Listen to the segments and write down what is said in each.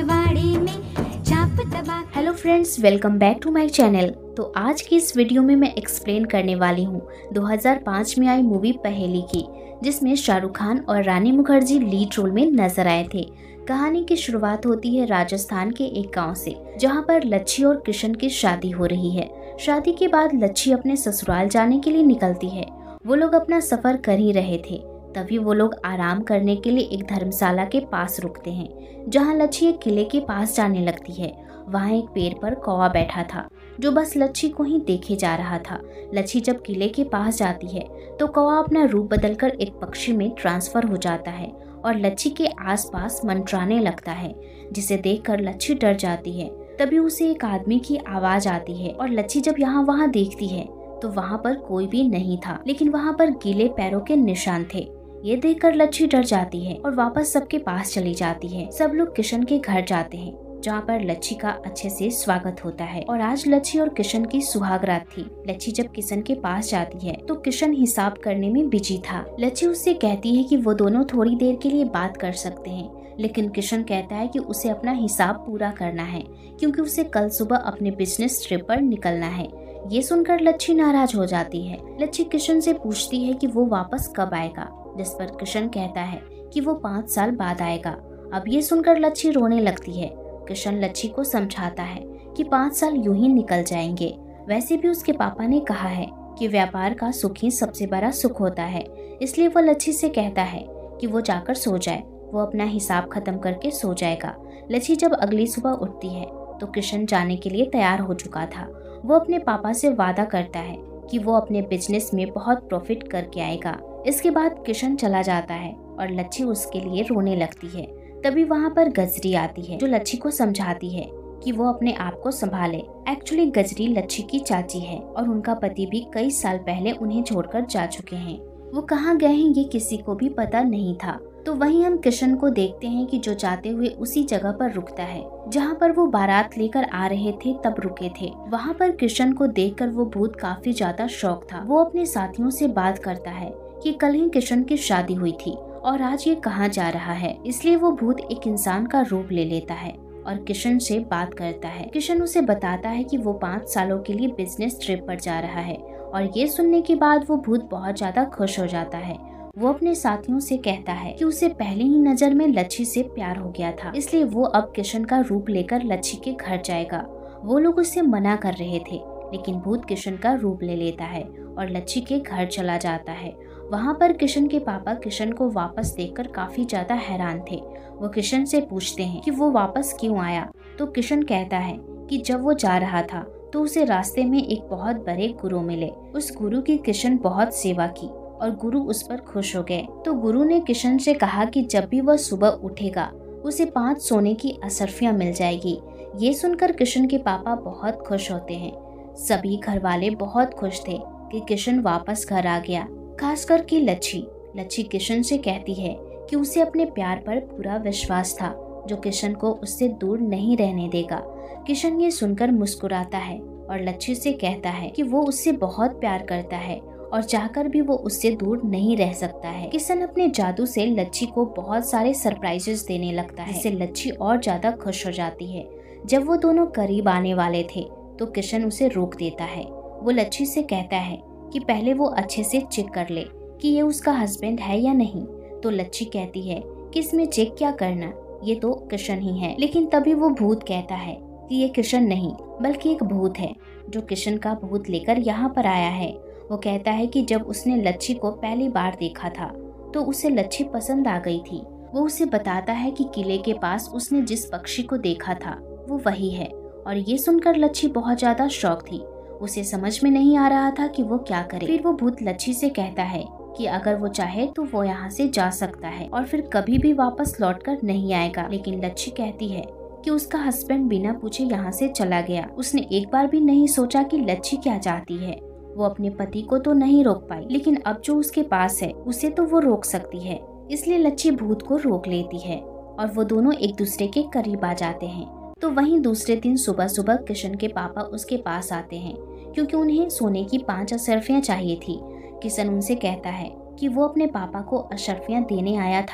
पखवाड़े में चाप दबा। Hello friends, welcome back to my channel. तो आज की इस वीडियो में मैं एक्सप्लेन करने वाली हूँ 2005 में आई मूवी पहेली की, जिसमें शाहरुख खान और रानी मुखर्जी लीड रोल में नजर आए थे। कहानी की शुरुआत होती है राजस्थान के एक गांव से, जहां पर लच्छी और किशन की शादी हो रही है। शादी के बाद लच्छी अपने ससुराल जाने के लिए निकलती है। वो लोग अपना सफर कर ही रहे थे, तभी वो लोग आराम करने के लिए एक धर्मशाला के पास रुकते हैं, जहां लच्छी एक किले के पास जाने लगती है। वहां एक पेड़ पर कौवा बैठा था, जो बस लच्छी को ही देखे जा रहा था। लच्छी जब किले के पास जाती है तो कौवा अपना रूप बदलकर एक पक्षी में ट्रांसफर हो जाता है और लच्छी के आसपास मंडराने लगता है, जिसे देखकर लच्छी डर जाती है। तभी उसे एक आदमी की आवाज आती है और लच्छी जब यहाँ वहाँ देखती है तो वहाँ पर कोई भी नहीं था, लेकिन वहाँ पर गीले पैरों के निशान थे। ये देखकर लच्छी डर जाती है और वापस सबके पास चली जाती है। सब लोग किशन के घर जाते हैं, जहाँ पर लच्छी का अच्छे से स्वागत होता है। और आज लच्छी और किशन की सुहागरात थी। लच्छी जब किशन के पास जाती है तो किशन हिसाब करने में बिजी था। लच्छी उससे कहती है कि वो दोनों थोड़ी देर के लिए बात कर सकते हैं, लेकिन किशन कहता है कि उसे अपना हिसाब पूरा करना है, क्योंकि उसे कल सुबह अपने बिजनेस ट्रिप पर निकलना है। ये सुनकर लच्छी नाराज हो जाती है। लच्छी किशन से पूछती है कि वो वापस कब आएगा, जिस पर किशन कहता है कि वो 5 साल बाद आएगा। अब ये सुनकर लच्छी रोने लगती है। किशन लच्छी को समझाता है कि 5 साल यूं ही निकल जाएंगे। वैसे भी उसके पापा ने कहा है कि व्यापार का सुख ही सबसे बड़ा सुख होता है, इसलिए वो लच्छी से कहता है कि वो जाकर सो जाए। वो अपना हिसाब खत्म करके सो जाएगा। लच्छी जब अगली सुबह उठती है तो किशन जाने के लिए तैयार हो चुका था। वो अपने पापा से वादा करता है कि वो अपने बिजनेस में बहुत प्रॉफिट करके आएगा। इसके बाद किशन चला जाता है और लच्छी उसके लिए रोने लगती है। तभी वहाँ पर गजरी आती है, जो लच्छी को समझाती है कि वो अपने आप को संभाले। एक्चुअली गजरी लच्छी की चाची है और उनका पति भी कई साल पहले उन्हें छोड़कर जा चुके हैं। वो कहाँ गए हैं ये किसी को भी पता नहीं था। तो वहीं हम किशन को देखते हैं कि जो जाते हुए उसी जगह पर रुकता है जहाँ पर वो बारात लेकर आ रहे थे, तब रुके थे। वहाँ पर किशन को देखकर वो भूत काफी ज्यादा शॉक था। वो अपने साथियों से बात करता है कि कल ही किशन की शादी हुई थी और आज ये कहाँ जा रहा है। इसलिए वो भूत एक इंसान का रूप ले लेता है और किशन से बात करता है। किशन उसे बताता है कि वो 5 सालों के लिए बिजनेस ट्रिप पर जा रहा है, और ये सुनने के बाद वो भूत बहुत ज्यादा खुश हो जाता है। वो अपने साथियों से कहता है कि उसे पहली ही नजर में लच्छी से प्यार हो गया था, इसलिए वो अब किशन का रूप लेकर लच्छी के घर जाएगा। वो लोग उससे मना कर रहे थे, लेकिन भूत किशन का रूप ले लेता है और लच्छी के घर चला जाता है। वहाँ पर किशन के पापा किशन को वापस देखकर काफी ज्यादा हैरान थे। वो किशन से पूछते हैं कि वो वापस क्यों आया। तो किशन कहता है कि जब वो जा रहा था तो उसे रास्ते में एक बहुत बड़े गुरु मिले। उस गुरु की किशन बहुत सेवा की और गुरु उस पर खुश हो गए। तो गुरु ने किशन से कहा कि जब भी वह सुबह उठेगा उसे 5 सोने की असरफियां मिल जाएगी। ये सुनकर किशन के पापा बहुत खुश होते हैं। सभी घर वाले बहुत खुश थे कि किशन वापस घर आ गया, खासकर कि लच्छी। लच्छी किशन से कहती है कि उसे अपने प्यार पर पूरा विश्वास था, जो किशन को उससे दूर नहीं रहने देगा। किशन ये सुनकर मुस्कुराता है और लच्छी से कहता है कि वो उससे बहुत प्यार करता है और चाहकर भी वो उससे दूर नहीं रह सकता है। किशन अपने जादू से लच्छी को बहुत सारे सरप्राइजेस देने लगता है, जिससे लच्छी और ज्यादा खुश हो जाती है। जब वो दोनों करीब आने वाले थे तो किशन उसे रोक देता है। वो लच्छी से कहता है कि पहले वो अच्छे से चेक कर ले कि ये उसका हस्बैंड है या नहीं। तो लच्छी कहती है कि इसमें चेक क्या करना, ये तो किशन ही है। लेकिन तभी वो भूत कहता है कि ये किशन नहीं बल्कि एक भूत है, जो किशन का भूत लेकर यहाँ पर आया है। वो कहता है कि जब उसने लच्छी को पहली बार देखा था तो उसे लच्छी पसंद आ गई थी। वो उसे बताता है कि किले के पास उसने जिस पक्षी को देखा था वो वही है। और ये सुनकर लच्छी बहुत ज्यादा शॉक थी। उसे समझ में नहीं आ रहा था कि वो क्या करे। फिर वो भूत लच्छी से कहता है कि अगर वो चाहे तो वो यहाँ से जा सकता है और फिर कभी भी वापस लौटकर नहीं आएगा। लेकिन लच्छी कहती है कि उसका हस्बैंड बिना पूछे यहाँ से चला गया। उसने एक बार भी नहीं सोचा कि लच्छी क्या चाहती है। वो अपने पति को तो नहीं रोक पाई, लेकिन अब जो उसके पास है उसे तो वो रोक सकती है। इसलिए लच्छी भूत को रोक लेती है और वो दोनों एक दूसरे के करीब आ जाते हैं। तो वहीं दूसरे दिन सुबह सुबह किशन के पापा उसके पास आते हैं, क्योंकि उन्हें सोने की 5 अशर्फियां चाहिए थी। किशन उनसे कहता है कि वो अपने पापा को अशर्फियां देने आया था,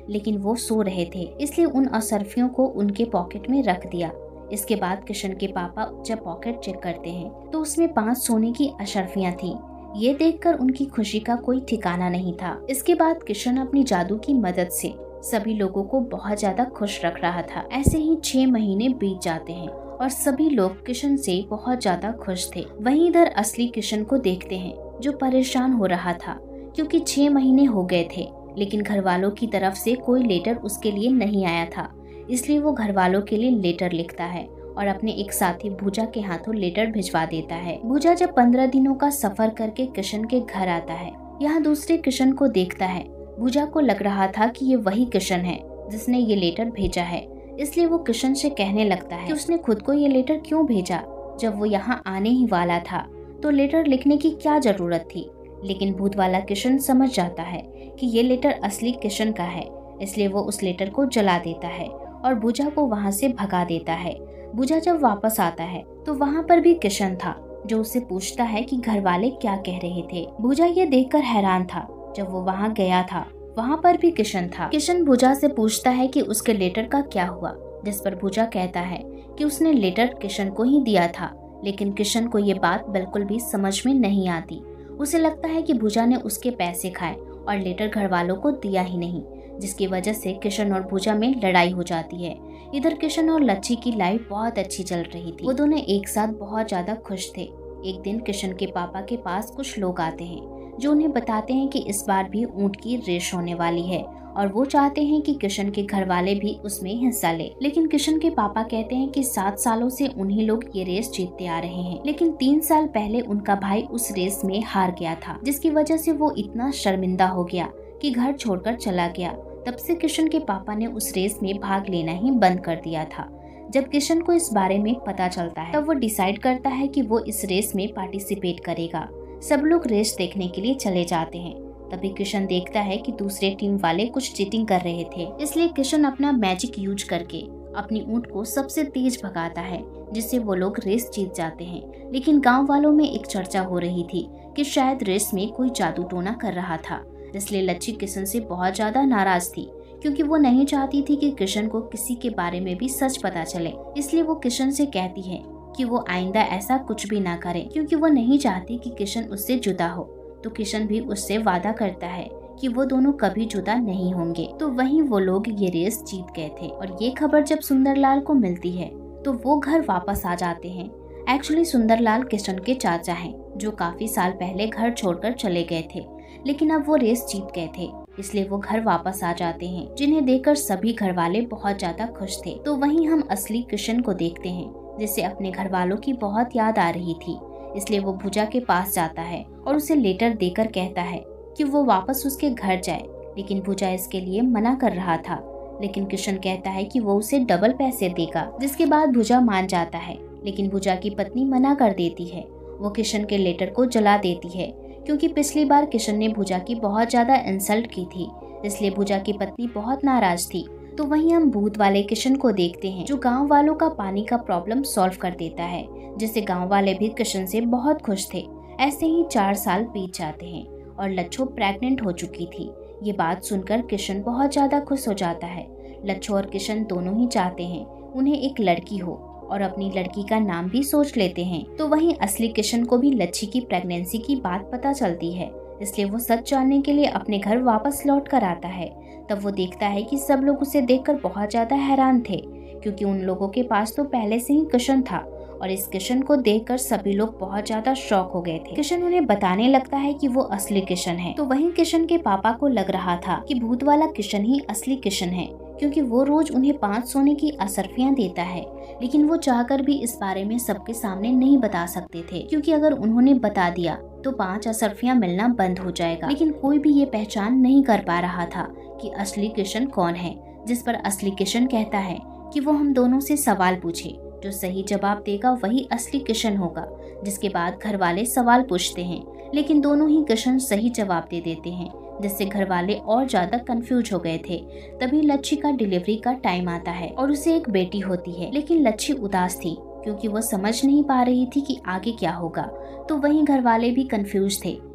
लेकिन वो सो रहे थे, इसलिए उन असरफियों को उनके पॉकेट में रख दिया। इसके बाद किशन के पापा जब पॉकेट चेक करते हैं तो उसमें 5 सोने की अशरफियां थी। ये देखकर उनकी खुशी का कोई ठिकाना नहीं था। इसके बाद किशन अपनी जादू की मदद से सभी लोगों को बहुत ज्यादा खुश रख रहा था। ऐसे ही 6 महीने बीत जाते हैं और सभी लोग किशन से बहुत ज्यादा खुश थे। वहीं इधर असली किशन को देखते हैं जो परेशान हो रहा था क्योंकि 6 महीने हो गए थे, लेकिन घर वालों की तरफ से कोई लेटर उसके लिए नहीं आया था। इसलिए वो घर वालों के लिए लेटर लिखता है और अपने एक साथी भूजा के हाथों लेटर भिजवा देता है। भूजा जब 15 दिनों का सफर करके किशन के घर आता है, यहाँ दूसरे किशन को देखता है। भूजा को लग रहा था कि ये वही किशन है जिसने ये लेटर भेजा है, इसलिए वो किशन से कहने लगता है कि उसने खुद को ये लेटर क्यों भेजा जब वो यहाँ आने ही वाला था, तो लेटर लिखने की क्या जरूरत थी। लेकिन भूत वाला किशन समझ जाता है कि ये लेटर असली किशन का है, इसलिए वो उस लेटर को जला देता है और भूजा को वहाँ से भगा देता है। भूजा जब वापस आता है तो वहाँ पर भी किशन था जो उससे पूछता है कि घर वाले क्या कह रहे थे। भूजा ये देखकर हैरान था। जब वो वहाँ गया था वहाँ पर भी किशन था। किशन भूजा से पूछता है कि उसके लेटर का क्या हुआ, जिस पर भूजा कहता है कि उसने लेटर किशन को ही दिया था, लेकिन किशन को ये बात बिल्कुल भी समझ में नहीं आती। उसे लगता है कि भूजा ने उसके पैसे खाए और लेटर घर वालों को दिया ही नहीं, जिसकी वजह से किशन और भूजा में लड़ाई हो जाती है। इधर किशन और लच्छी की लाइफ बहुत अच्छी चल रही थी। वो दोनों एक साथ बहुत ज्यादा खुश थे। एक दिन किशन के पापा के पास कुछ लोग आते हैं जो उन्हें बताते हैं कि इस बार भी ऊंट की रेस होने वाली है और वो चाहते हैं कि किशन के घर वाले भी उसमें हिस्सा ले। लेकिन किशन के पापा कहते हैं कि 7 सालों से उन्हीं लोग ये रेस जीतते आ रहे हैं, लेकिन 3 साल पहले उनका भाई उस रेस में हार गया था, जिसकी वजह से वो इतना शर्मिंदा हो गया कि घर छोड़कर चला गया। तब से किशन के पापा ने उस रेस में भाग लेना ही बंद कर दिया था। जब किशन को इस बारे में पता चलता है तब वो डिसाइड करता है कि वो इस रेस में पार्टिसिपेट करेगा। सब लोग रेस देखने के लिए चले जाते हैं। तभी किशन देखता है कि दूसरे टीम वाले कुछ चीटिंग कर रहे थे, इसलिए किशन अपना मैजिक यूज करके अपनी ऊंट को सबसे तेज भगाता है, जिससे वो लोग रेस जीत जाते हैं। लेकिन गांव वालों में एक चर्चा हो रही थी कि शायद रेस में कोई जादू टोना कर रहा था, इसलिए लच्छी किशन से बहुत ज्यादा नाराज थी क्योंकि वो नहीं चाहती थी कि किशन को किसी के बारे में भी सच पता चले। इसलिए वो किशन से कहती है कि वो आइंदा ऐसा कुछ भी ना करे, क्योंकि वो नहीं चाहती कि किशन उससे जुदा हो। तो किशन भी उससे वादा करता है कि वो दोनों कभी जुदा नहीं होंगे। तो वहीं वो लोग ये रेस जीत गए थे और ये खबर जब सुंदरलाल को मिलती है तो वो घर वापस आ जाते हैं। एक्चुअली सुंदरलाल किशन के चाचा हैं जो काफी साल पहले घर छोड़कर चले गए थे, लेकिन अब वो रेस जीत गए थे, इसलिए वो घर वापस आ जाते हैं, जिन्हें देखकर सभी घर वाले बहुत ज्यादा खुश थे। तो वहीं हम असली किशन को देखते हैं जिसे अपने घर वालों की बहुत याद आ रही थी, इसलिए वो भूजा के पास जाता है और उसे लेटर देकर कहता है कि वो वापस उसके घर जाए, लेकिन भूजा इसके लिए मना कर रहा था। लेकिन किशन कहता है कि वो उसे डबल पैसे देगा, जिसके बाद भूजा मान जाता है, लेकिन भूजा की पत्नी मना कर देती है। वो किशन के लेटर को जला देती है क्योंकि पिछली बार किशन ने भूजा की बहुत ज्यादा इंसल्ट की थी, इसलिए भूजा की पत्नी बहुत नाराज थी। तो वहीं हम भूत वाले किशन को देखते हैं जो गांव वालों का पानी का प्रॉब्लम सॉल्व कर देता है, जिससे गांव वाले भी किशन से बहुत खुश थे। ऐसे ही 4 साल बीत जाते हैं और लच्छो प्रेग्नेंट हो चुकी थी। ये बात सुनकर किशन बहुत ज्यादा खुश हो जाता है। लच्छो और किशन दोनों ही चाहते हैं उन्हें एक लड़की हो और अपनी लड़की का नाम भी सोच लेते हैं। तो वहीं असली किशन को भी लच्छी की प्रेगनेंसी की बात पता चलती है, इसलिए वो सच जानने के लिए अपने घर वापस लौट कर आता है। तब वो देखता है कि सब लोग उसे देखकर बहुत ज्यादा हैरान थे क्योंकि उन लोगों के पास तो पहले से ही किशन था और इस किशन को देखकर सभी लोग बहुत ज्यादा शॉक हो गए थे। किशन उन्हें बताने लगता है कि वो असली किशन है। तो वहीं किशन के पापा को लग रहा था कि भूत वाला किशन ही असली किशन है क्योंकि वो रोज उन्हें 5 सोने की असरफियां देता है, लेकिन वो चाहकर भी इस बारे में सबके सामने नहीं बता सकते थे क्योंकि अगर उन्होंने बता दिया तो 5 असरफियां मिलना बंद हो जाएगा। लेकिन कोई भी ये पहचान नहीं कर पा रहा था कि असली किशन कौन है, जिस पर असली किशन कहता है कि वो हम दोनों से सवाल पूछे, जो सही जवाब देगा वही असली किशन होगा। जिसके बाद घर वाले सवाल पूछते हैं, लेकिन दोनों ही किशन सही जवाब दे देते हैं, जिससे घर वाले और ज्यादा कंफ्यूज हो गए थे। तभी लच्छी का डिलीवरी का टाइम आता है और उसे एक बेटी होती है, लेकिन लच्छी उदास थी क्योंकि वो समझ नहीं पा रही थी कि आगे क्या होगा। तो वहीं घर वाले भी कंफ्यूज थे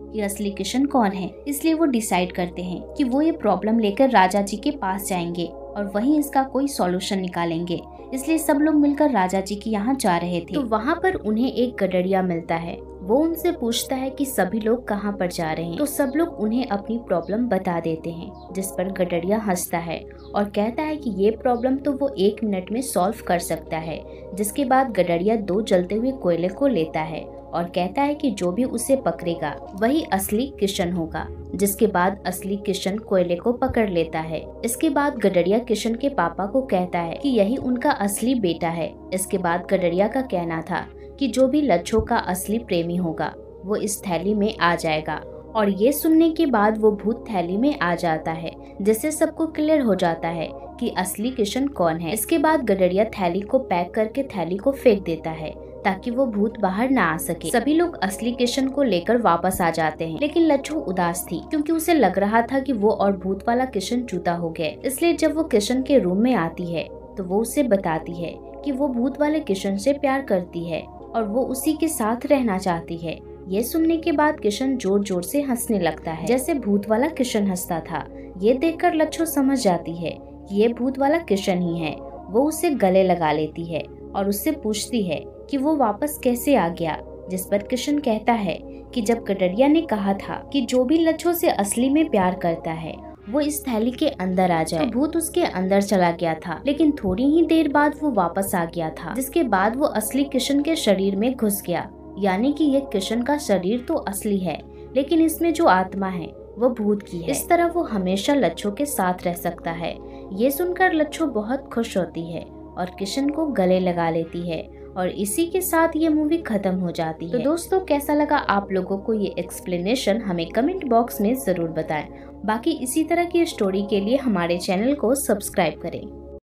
कि असली किशन कौन है। इसलिए वो डिसाइड करते हैं कि वो ये प्रॉब्लम लेकर राजा जी के पास जाएंगे और वहीं इसका कोई सॉल्यूशन निकालेंगे। इसलिए सब लोग मिलकर राजा जी के यहाँ जा रहे थे। तो वहाँ पर उन्हें एक गडरिया मिलता है। वो उनसे पूछता है कि सभी लोग कहाँ पर जा रहे हैं। तो सब लोग उन्हें अपनी प्रॉब्लम बता देते हैं, जिस पर गडरिया हंसता है और कहता है कि ये प्रॉब्लम तो वो 1 मिनट में सॉल्व कर सकता है। जिसके बाद गडरिया 2 जलते हुए कोयले को लेता है और कहता है कि जो भी उसे पकड़ेगा वही असली किशन होगा। जिसके बाद असली किशन कोयले को पकड़ लेता है। इसके बाद गडरिया किशन के पापा को कहता है कि यही उनका असली बेटा है। इसके बाद गडरिया का कहना था कि जो भी लच्छो का असली प्रेमी होगा वो इस थैली में आ जाएगा। और ये सुनने के बाद वो भूत थैली में आ जाता है, जिससे सबको क्लियर हो जाता है कि असली किशन कौन है। इसके बाद गडरिया थैली को पैक करके थैली को फेंक देता है ताकि वो भूत बाहर ना आ सके। सभी लोग असली किशन को लेकर वापस आ जाते हैं, लेकिन लच्छो उदास थी क्योंकि उसे लग रहा था कि वो और भूत वाला किशन जुदा हो गए। इसलिए जब वो किशन के रूम में आती है तो वो उसे बताती है कि वो भूत वाले किशन से प्यार करती है और वो उसी के साथ रहना चाहती है। ये सुनने के बाद किशन जोर जोर से हंसने लगता है, जैसे भूत वाला किशन हंसता था। ये देखकर लच्छो समझ जाती है कि ये भूत वाला किशन ही है। वो उसे गले लगा लेती है और उससे पूछती है कि वो वापस कैसे आ गया। जिस पर किशन कहता है कि जब गडरिया ने कहा था कि जो भी लच्छो से असली में प्यार करता है वो इस थैली के अंदर आ जाए, तो भूत उसके अंदर चला गया था। लेकिन थोड़ी ही देर बाद वो वापस आ गया था, जिसके बाद वो असली किशन के शरीर में घुस गया। यानी कि ये किशन का शरीर तो असली है, लेकिन इसमें जो आत्मा है वो भूत की है। इस तरह वो हमेशा लच्छो के साथ रह सकता है। ये सुनकर लच्छो बहुत खुश होती है और किशन को गले लगा लेती है और इसी के साथ ये मूवी खत्म हो जाती है। तो दोस्तों, कैसा लगा आप लोगों को ये एक्सप्लेनेशन हमें कमेंट बॉक्स में जरूर बताएं। बाकी इसी तरह की स्टोरी के लिए हमारे चैनल को सब्सक्राइब करें।